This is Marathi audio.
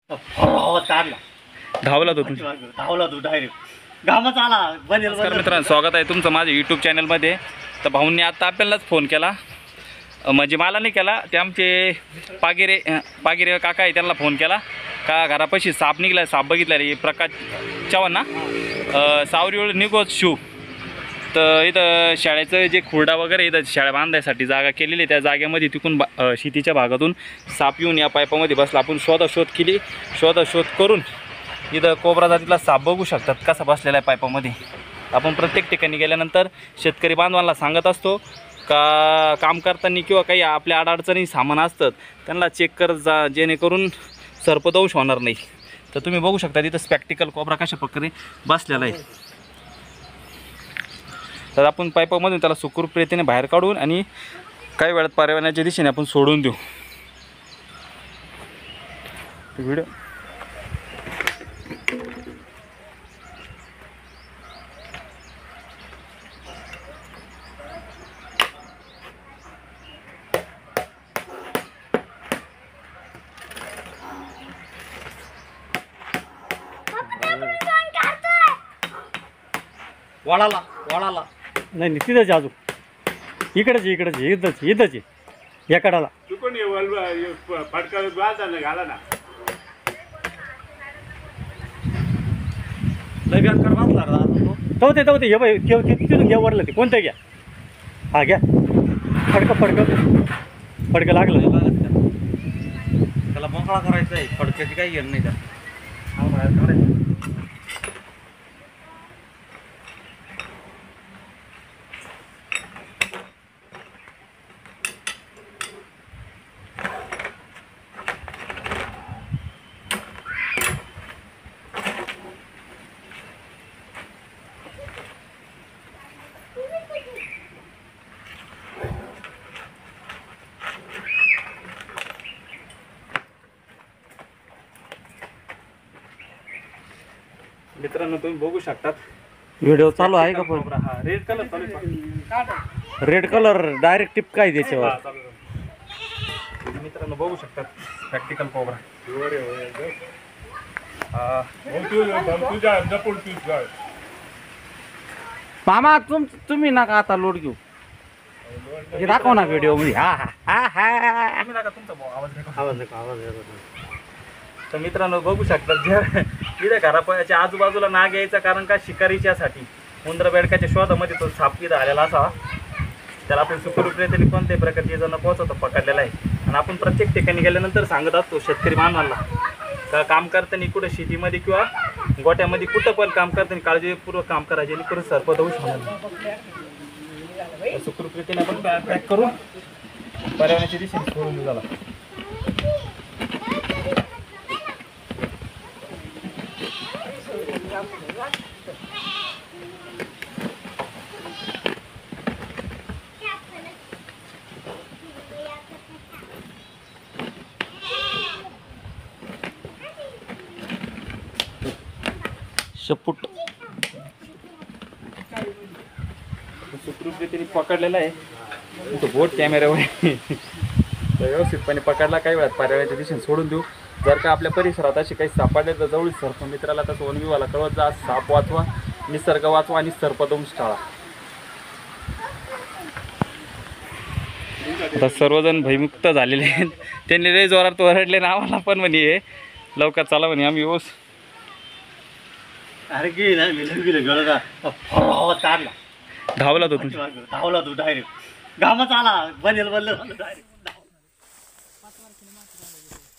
धावला तो डायरेक्ट घामच आला. नमस्कार मित्रांनो, स्वागत आहे तुमचं माझ्या यूट्यूब चॅनलमध्ये. तर भाऊंनी आता आपल्यालाच फोन केला, म्हणजे मला नाही केला, ते आमचे पागिरे काका आहे त्यांना फोन केला का घरापाशी साप निघला. साप बघितला रे, प्रकाश चव्हाण ना, सावरीवर निघोत शिव. तर इथं शाळेचं जे खुर्डा वगैरे इथं शाळा बांधायसाठी जागा केलेली आहे, त्या जागेमध्ये तिकून शेतीच्या भागातून साप येऊन या पाईपामध्ये बसला. आपण शोधाशोध केली, शोधाशोध करून इथं कोबरा जातीतला साप बघू शकतात कसा बसलेला आहे पाईपामध्ये. आपण प्रत्येक ठिकाणी गेल्यानंतर शेतकरी बांधवांना सांगत असतो का काम करताना किंवा काही आपल्या अडचणी सामान असतात त्यांना चेक कर जा, जेणेकरून सर्पदंश होणार नाही. तर तुम्ही बघू शकता तिथं स्पॅक्टिकल कोबरा कशा प्रकारे बसलेला आहे. तर आपण पाईपामधून त्याला सुखरूपरीतीने बाहेर काढून आणि काही वेळात पर्यावरणाच्या दिशेने आपण सोडून देऊ. व्हिडिओ वळाला नाही तिथंच अजून इथंच या कडाला लय बेकार बांधला तो ते हे बाई तिथून घ्या वरलं ते कोणतं घ्या. हा घ्या, फडकं लागलं त्याला मोकळा करायचा आहे. फडक्याची काही घेणं नाही त्याला. मित्रांनो तुम्ही बघू शकतात व्हिडिओ चालू आहे का? पण हा रेड कलर चालू आहे. रेड कलर डायरेक्ट टिप काय त्याच्यावर. मित्रांनो बघू शकतात प्रॅक्टिकल कोबरा. मामा तुम्ही नका आता लोड घेऊ, हे दाखव ना व्हिडिओ मध्ये. तर मित्रांनो बघू शकतात जे इथं घरापायच्या आजूबाजूला नाग यायचं कारण का शिकारीच्यासाठी उंदर बेडकाच्या शोधामध्ये तो साप इथं आलेला असावा. त्याला आपण सुखरूपरीतीने कोणत्याही प्रकारची जण पोहोचवतो पकडलेला आहे. आणि आपण प्रत्येक ठिकाणी गेल्यानंतर सांगत असतो शेतकरी बांधवांना का काम करताना कुठं शेतीमध्ये किंवा गोट्यामध्ये कुठं पण काम करताना काळजीपूर्वक काम करा, जेणेकरून सर्पदंश होणार नाही. सुखरूपरीतीने आपण पॅक करून पर्यावरणाच्या दिशेने सोडून झाला. शपूट सुखरूपरीतीने पकडलेला आहे. तो बोट कॅमेऱ्यावर व्यवस्थितपणे पकडला. काही वेळात पर्यावरणाच्या दिशेने सोडून देऊ. जर का आपल्या परिसरात अशी काही सापडले तर जवळ सर्प मित्राला तसं वन विभागाला कळवत जा. साप वाचवा, निसर्ग वाचवा आणि सर्पदंश टाळा. आता सर्वजण भयमुक्त झालेले आहेत. त्यांनी लय जोरात ओरडले ना आम्हाला पण म्हणे लवकर चला म्हणे. आम्ही ओस अरे गेलं धावला तो डायरेक्ट घामच आला. डायरेक्ट